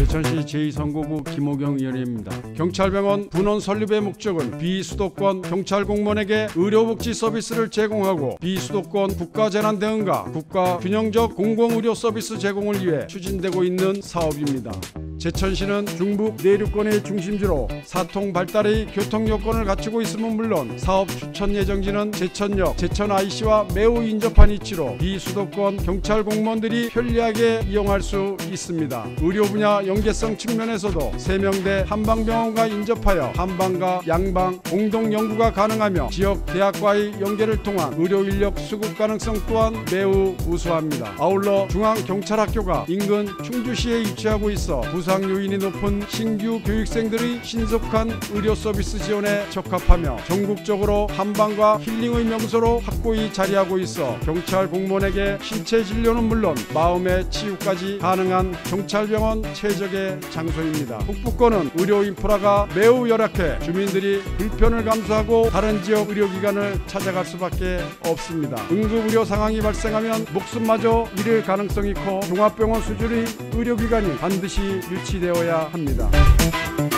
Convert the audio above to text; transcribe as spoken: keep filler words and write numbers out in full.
제천시 제이 선거구 김호경 의원입니다. 경찰병원 분원 설립의 목적은 비수도권 경찰 공무원에게 의료복지 서비스를 제공하고 비수도권 국가재난대응과 국가균형적 공공의료 서비스 제공을 위해 추진되고 있는 사업입니다. 제천시는 중북 내륙권의 중심지로 사통 발달의 교통 여건을 갖추고 있음은 물론 사업 추천 예정지는 제천역, 제천아이씨와 매우 인접한 위치로 비수도권 경찰 공무원들이 편리하게 이용할 수 있습니다. 의료 분야 연계성 측면에서도 세명대 한방병원과 인접하여 한방과 양방 공동 연구가 가능하며 지역 대학과의 연계를 통한 의료 인력 수급 가능성 또한 매우 우수합니다. 아울러 중앙경찰학교가 인근 충주시에 위치하고 있어 부상 요인이 높은 신규 교육생들의 신속한 의료 서비스 지원에 적합하며 전국적으로 한방과 힐링의 명소로 확고히 자리하고 있어 경찰 공무원에게 신체 진료는 물론 마음의 치유까지 가능한 경찰병원 최적의 장소입니다. 북부권은 의료 인프라가 매우 열악해 주민들이 불편을 감수하고 다른 지역 의료기관을 찾아갈 수밖에 없습니다. 응급의료 상황이 발생하면 목숨마저 잃을 가능성이 커 종합병원 수준의 의료기관이 반드시 유치되어야 합니다.